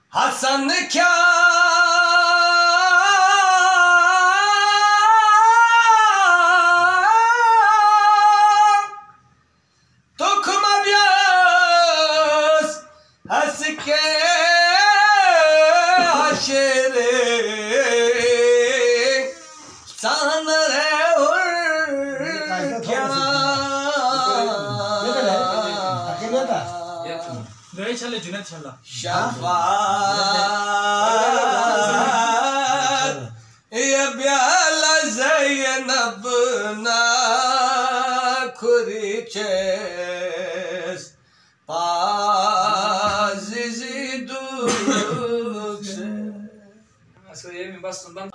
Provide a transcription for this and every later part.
हसन क्या तुखम ब्यास हंस के आशरे सान रे क्या चले जुनेद चला शफात ये ब्याला ज़ैनब ना खुरीचेस पाज़िज़ी दुख से असो ये में बस सुनता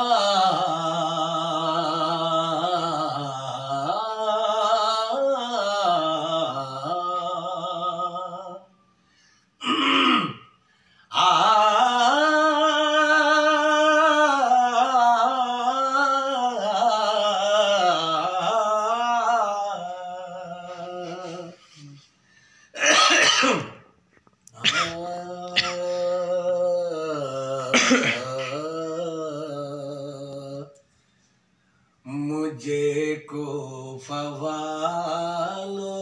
मुझे को फवालो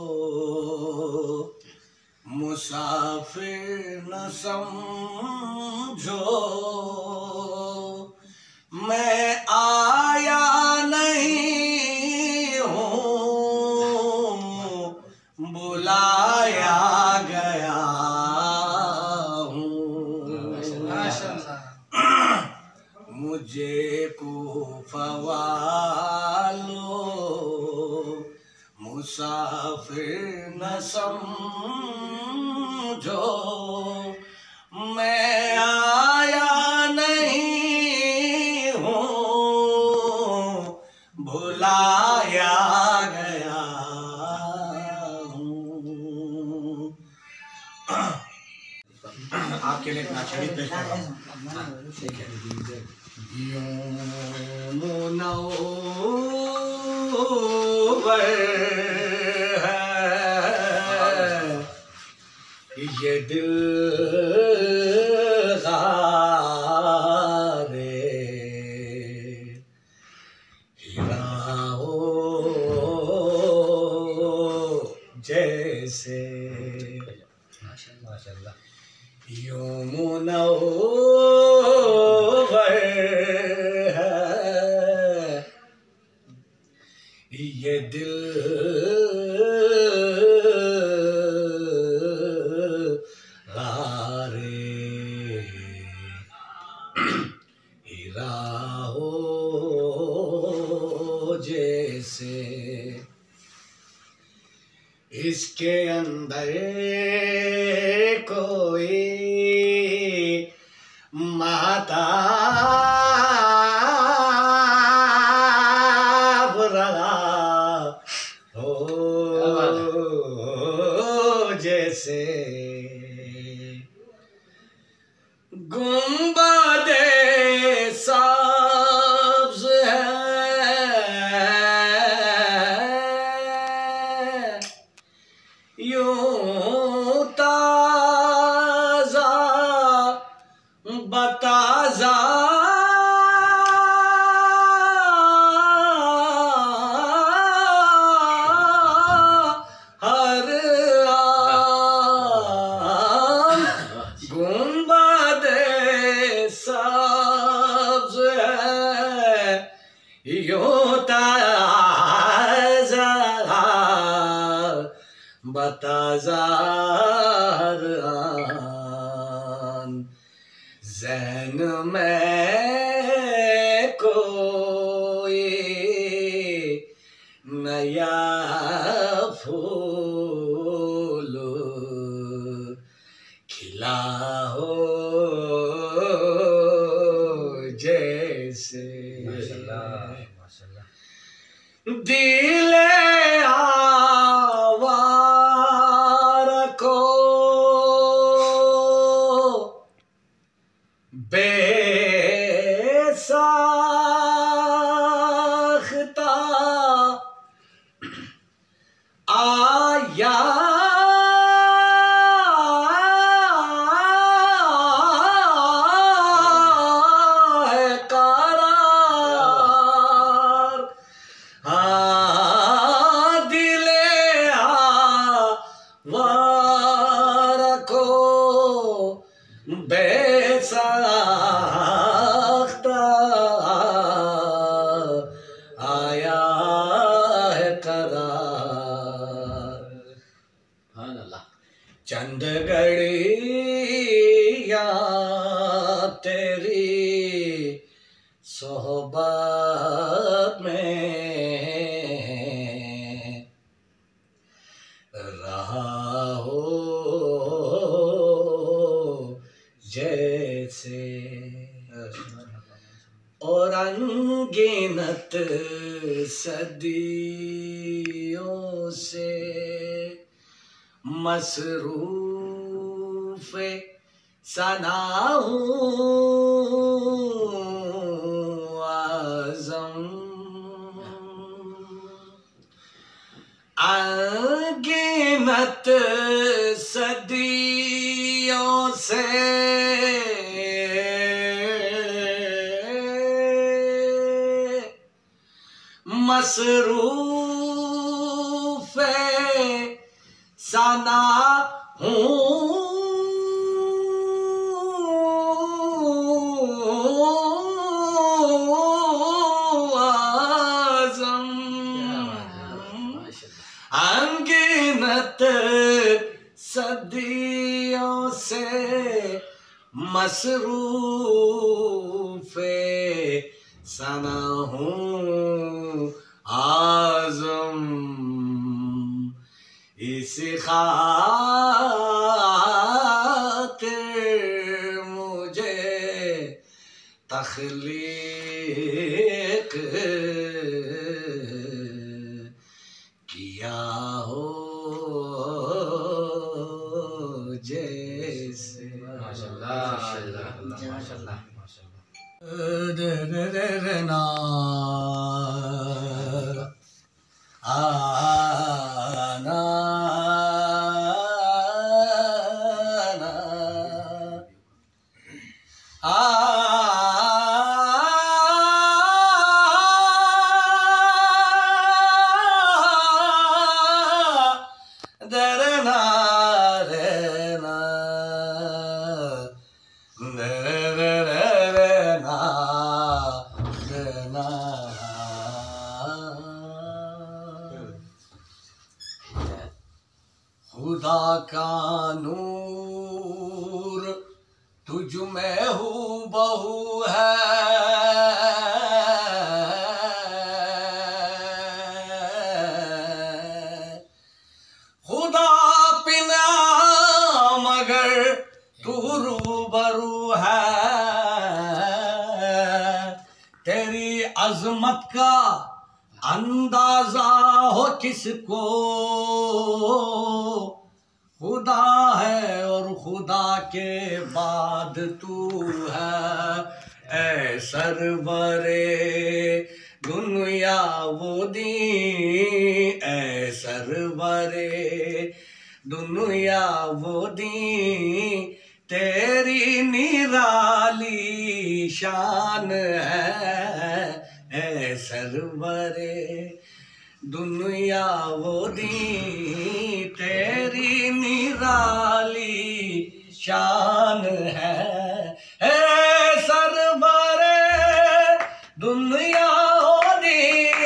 मुसाफिर न समझो मैं आया नहीं हूँ बुलाया गया हूँ मुझे को फवालो मुसाफिर न समझो मैं आया नहीं हूँ भुलाया गया हूँ। आपके लिए इतना शरीफ पेश कर रहा हूँ। मुनव्वर है ये दिल गारे हीरा हो जैसे माशाल्लाह यूं मुनव्वर ये दिल गारे हीरा हो जैसे इसके अंदर कोई महताब रहा हो जैसे गुंबदे सब्ज़ है यूं ताज़ा बताज़ा हर आन गुंबदे सब्ज़ है यूं ताज़ा बताज़ा हर आन ज़हन में कोई नया फूल खिला हो जैसे दिले आवार को बेसाख्ता आया वार को बेसाख्ता आया है करार। चंद घड़ियाँ तेरी सोहबत में रहा हो जैसे, और अनगिनत सदियों से मसरूफ सना हूँ आज़म। अनगिनत सदियों से मसरूफ सना हूँ आज़म। अनगिनत सदियों से मसरूफ सना हूँ आज़म। इस खातिर मुझे तख्लीक किया हो जैसे। ना आना खुदा का नूर तुझ में हूबहू है, खुदा पिना मगर तू रूबरू है। तेरी अजमत का अंदाजा हो किसको, खुदा है और खुदा के बाद तू है। ऐ सरवरे दुनिया वो दी, ऐ सरवरे दुनिया वो दी, तेरी निराली शान है। ऐ सरवरे दुनिया वो दी, तेरी निराली शान है। सरवरे दुनिया वो दी,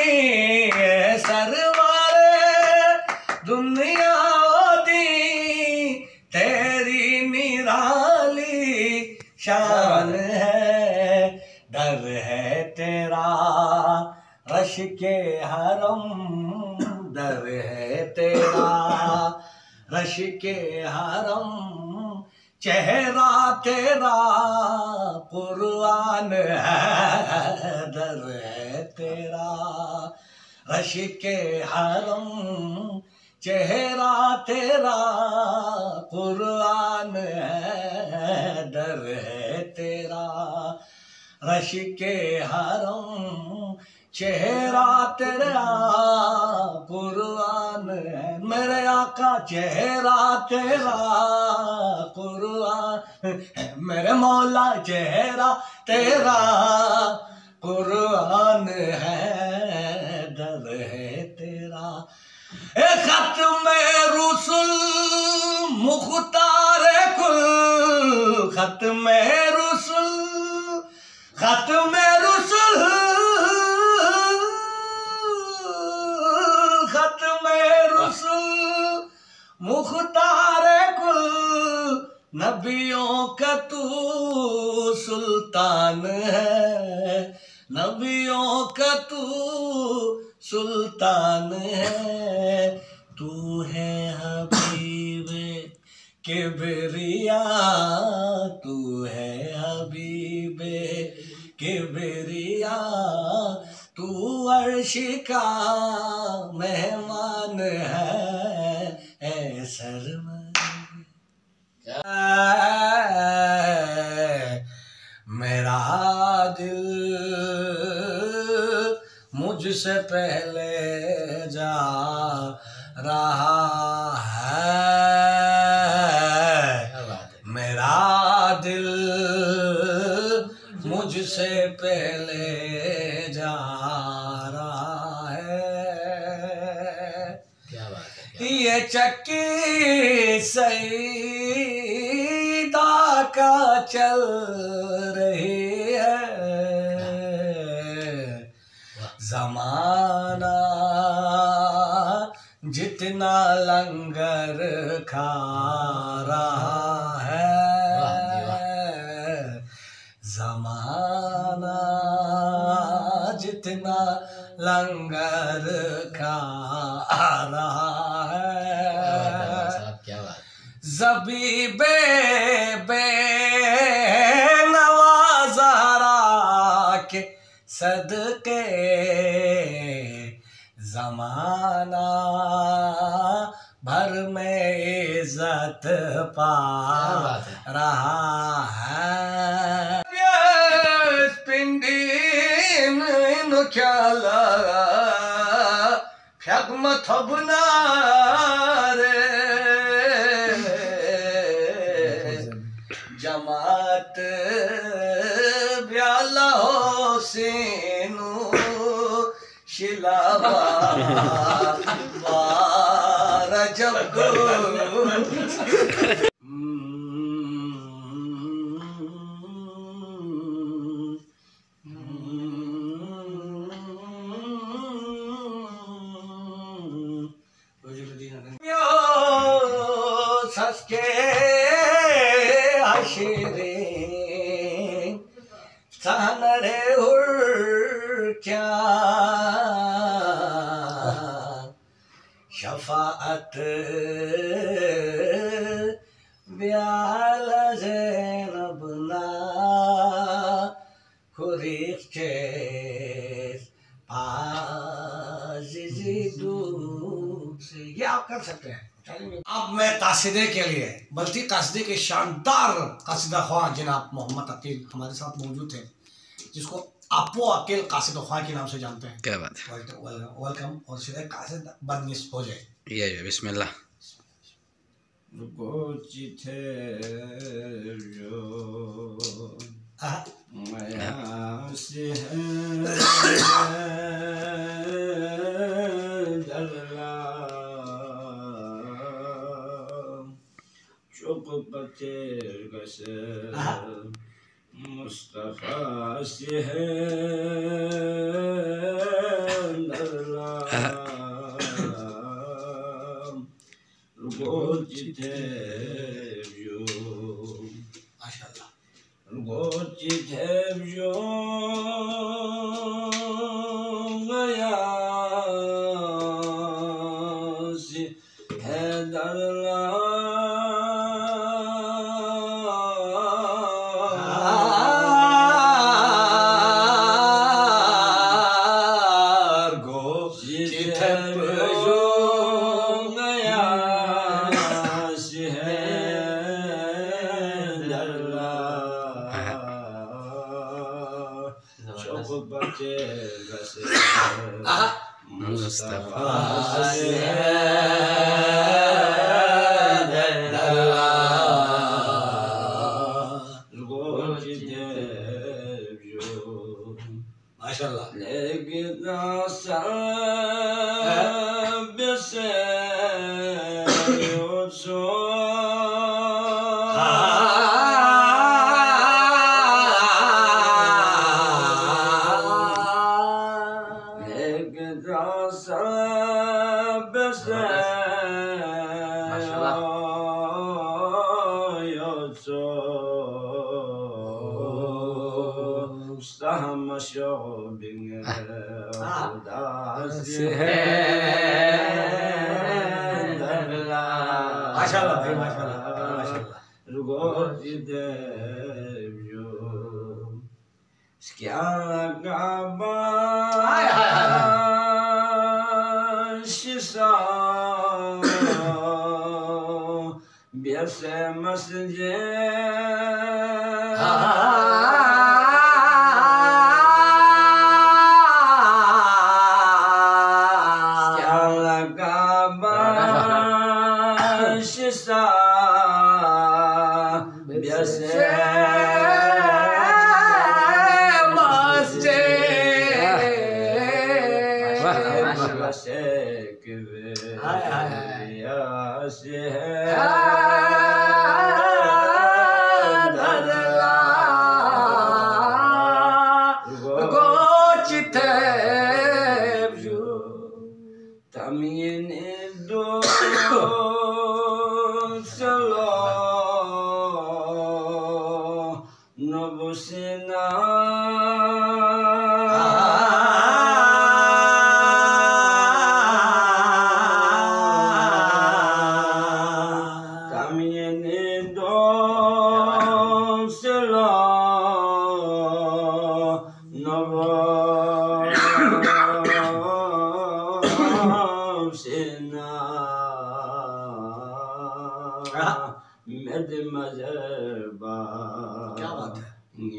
सरवरे दुनिया वो दी, तेरी निराली शान है। डर है तेरा रश के हरम, डर है तेरा रश के हरम, चेहरा तेरा कुर्आन है। डर है तेरा रश के हरम, चेहरा तेरा कुर्आन है। डर है तेरा रश के हरम, चेहरा तेरा कुर्आन है। मेरे आका चेहरा तेरा कुर्आन, मेरे मौला चेहरा तेरा कुर्आन है। डर है तेरा खत्म रुसूल मुख्तार कुल खत्म रुसुल खत्म रुसुल खत्म रुसुल मुख्तार कुल नबियों का तू सुल्तान है नबियों का तू सुल्तान है तू है हबीब किबरिया तू है हबीब किबरिया तू अर्श का मेहमान है सरवर मेरा दिल मुझसे पहले जा रहा है मेरा दिल मुझसे पहले जा रहा है क्या बात है ये चक्की सईदा का चल रही है ज़माना जितना लंगर खा रहा है ज़माना जितना लंगर खा रहा है क्या बात ज़बीबे बे नवाज़हरा के सदके ज़माना भर में इज्जत पा रहा है पिंडीन नुख्याला फ्यागम थबना रे जमात ब्याला होसेनु शिलावा रजब सस्के आशिरे सानरे हुर क्या शफाअत ब्याल ज़ैनबना खुरीचे से ये आप कर सकते हैं। अब मैं कासिदे के लिए बल्कि कासिदे के शानदार कासिदा ख्वां जनाब मोहम्मद अकील हमारे साथ मौजूद थे जिसको आपो अकील कासिदा ख्वां के नाम से जानते हैं। क्या बात है वेलकम और सीधे कासिद बदनिस हो जाए ये बिस्मिल्लाह मुस्तफा से है माशाल्लाह है माशाल्लाह भाई माशाल्लाह माशाल्लाह। क्या बात है।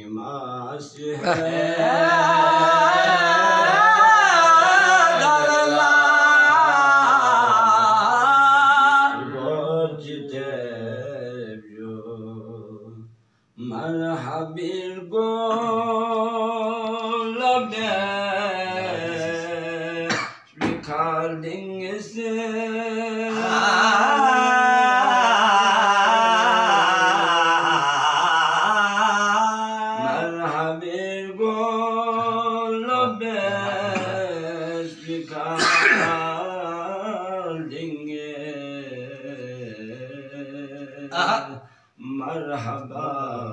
मरहबा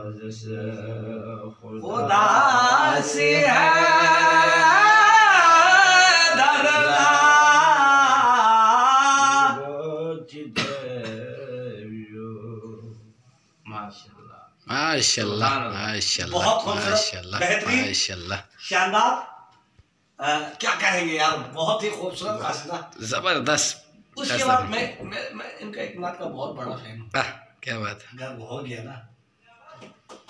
खुदा से है माशाल्लाह माशाल्लाह बहुत खूबसूरत, माशाल्लाह बेहतरीन, माशाल्लाह शानदार। क्या कहेंगे यार, बहुत ही खूबसूरत कासिदा। जबरदस्त। उसके बाद मैं इनका एक नात का बहुत बड़ा फैन हूँ। क्या बात है। गर्व हो गया ना।